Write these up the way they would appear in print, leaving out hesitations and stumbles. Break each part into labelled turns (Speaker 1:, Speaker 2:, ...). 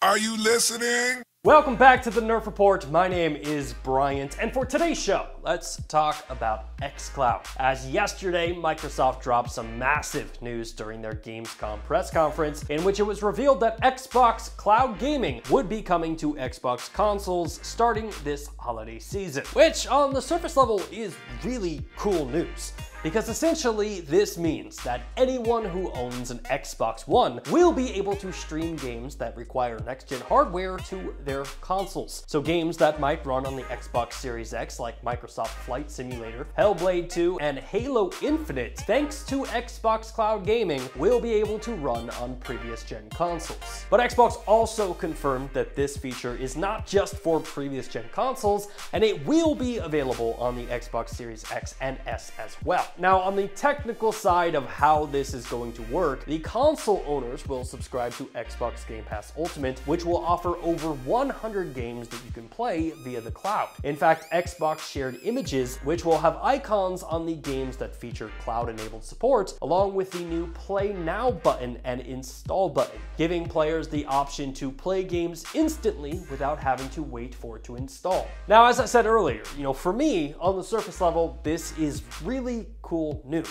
Speaker 1: Are you listening?
Speaker 2: Welcome back to the Nerf Report. My name is Bryant, and for today's show, let's talk about xCloud. As yesterday, Microsoft dropped some massive news during their Gamescom press conference, in which it was revealed that Xbox Cloud Gaming would be coming to Xbox consoles starting this holiday season, which on the surface level is really cool news. Because essentially this means that anyone who owns an Xbox One will be able to stream games that require next-gen hardware to their consoles. So games that might run on the Xbox Series X like Microsoft Flight Simulator, Hellblade 2, and Halo Infinite, thanks to Xbox Cloud Gaming, will be able to run on previous-gen consoles. But Xbox also confirmed that this feature is not just for previous-gen consoles, and it will be available on the Xbox Series X and S as well. Now, on the technical side of how this is going to work, the console owners will subscribe to Xbox Game Pass Ultimate, which will offer over 100 games that you can play via the cloud. In fact, Xbox shared images, which will have icons on the games that feature cloud-enabled support, along with the new Play Now button and Install button, giving players the option to play games instantly without having to wait for it to install. Now, as I said earlier, for me, on the surface level, this is really cool news,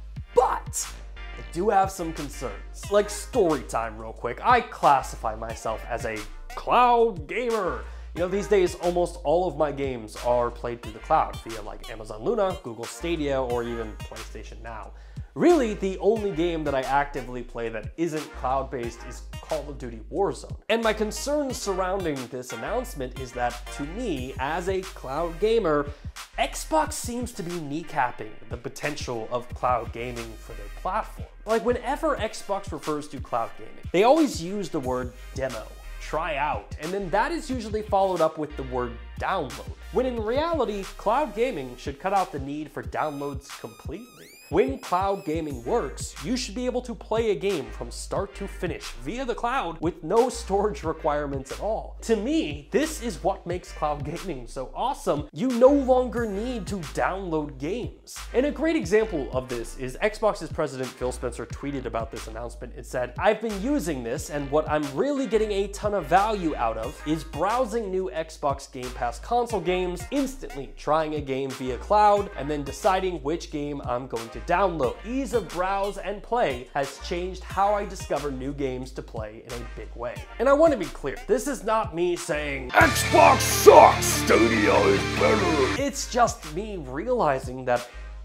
Speaker 2: but I do have some concerns. Like story time real quick, I classify myself as a cloud gamer. These days almost all of my games are played through the cloud via like Amazon Luna, Google Stadia, or even PlayStation Now. Really, the only game that I actively play that isn't cloud-based is Call of Duty Warzone. And my concerns surrounding this announcement is that, to me, as a cloud gamer, Xbox seems to be kneecapping the potential of cloud gaming for their platform. Like, whenever Xbox refers to cloud gaming, they always use the word demo, try out, and then that is usually followed up with the word download, when in reality, cloud gaming should cut out the need for downloads completely. When cloud gaming works, you should be able to play a game from start to finish via the cloud with no storage requirements at all. To me, this is what makes cloud gaming so awesome. You no longer need to download games. And a great example of this is Xbox's president Phil Spencer tweeted about this announcement and said, "I've been using this, and what I'm really getting a ton of value out of is browsing new Xbox Game Pass console games, instantly trying a game via cloud, and then deciding which game I'm going to download. Ease of browse and play has changed how I discover new games to play in a big way." And I want to be clear, this is not me saying,
Speaker 1: Xbox sucks, Stadia is better.
Speaker 2: it's just me realizing that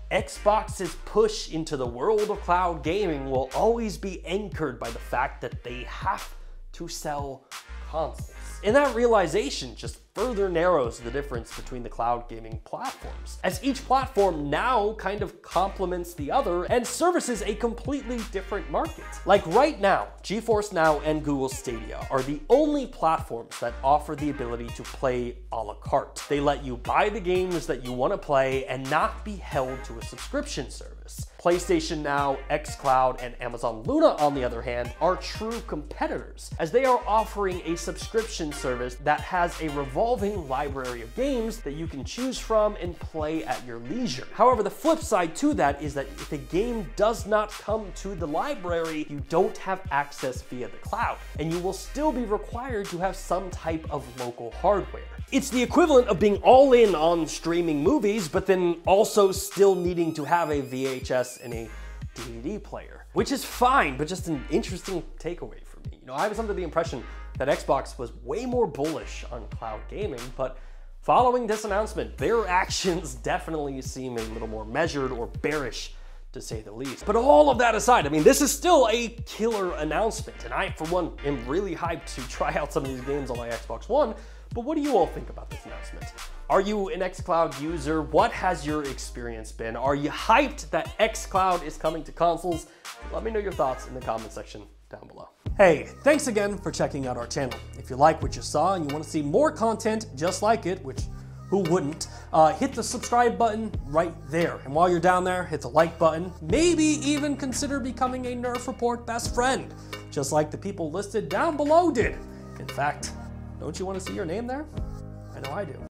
Speaker 2: Xbox's push into the world of cloud gaming will always be anchored by the fact that they have to sell consoles. And that realization just further narrows the difference between the cloud gaming platforms, as each platform now kind of complements the other and services a completely different market. Like right now, GeForce Now and Google Stadia are the only platforms that offer the ability to play a la carte. They let you buy the games that you want to play and not be held to a subscription service. PlayStation Now, xCloud, and Amazon Luna, on the other hand, are true competitors, as they are offering a subscription service that has a revolving library of games that you can choose from and play at your leisure. However, the flip side to that is that if a game does not come to the library, you don't have access via the cloud, and you will still be required to have some type of local hardware. It's the equivalent of being all in on streaming movies, but then also still needing to have a VHS and a DVD player, which is fine, but just an interesting takeaway for me. I was under the impression that Xbox was way more bullish on cloud gaming, but following this announcement, their actions definitely seem a little more measured or bearish, to say the least. But all of that aside, this is still a killer announcement, and I, for one, am really hyped to try out some of these games on my Xbox One. But what do you all think about this announcement? Are you an xCloud user? What has your experience been? Are you hyped that xCloud is coming to consoles? Let me know your thoughts in the comment section down below. Hey, thanks again for checking out our channel. If you like what you saw and you want to see more content just like it, which who wouldn't, hit the subscribe button right there. And while you're down there, hit the like button. Maybe even consider becoming a Nerf Report best friend, just like the people listed down below did. In fact, don't you want to see your name there? I know I do.